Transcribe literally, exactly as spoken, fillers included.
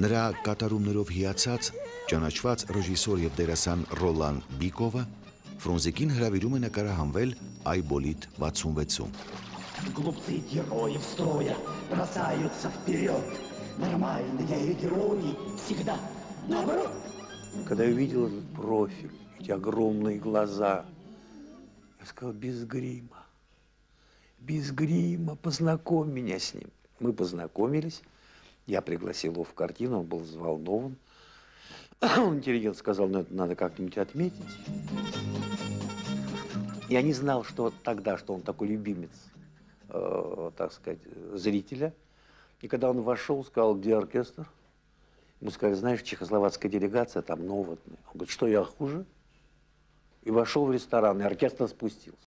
Նրա կատարումներով հիացած, ճանաչված ռեժիսոր եւ դերասան Ռոլան Բիկովը Ֆրունզիկին հրավիրում է նկարահանվել Այբոլիտ վաթսունվեցում։ Глупцы героев строя бросаются вперед. Нормальные герои всегда наоборот. Когда я увидел этот профиль, эти огромные глаза, я сказал: без грима, без грима, познакомь меня с ним. Мы познакомились, я пригласил его в картину, он был взволнован. Он интеллигент сказал: ну это надо как-нибудь отметить. Я не знал, что тогда, что он такой любимец, э, так сказать, зрителя. И когда он вошел, сказал: где оркестр? Ему сказали: знаешь, чехословацкая делегация там новотная. Он говорит: что, я хуже? И вошел в ресторан, и оркестр спустился.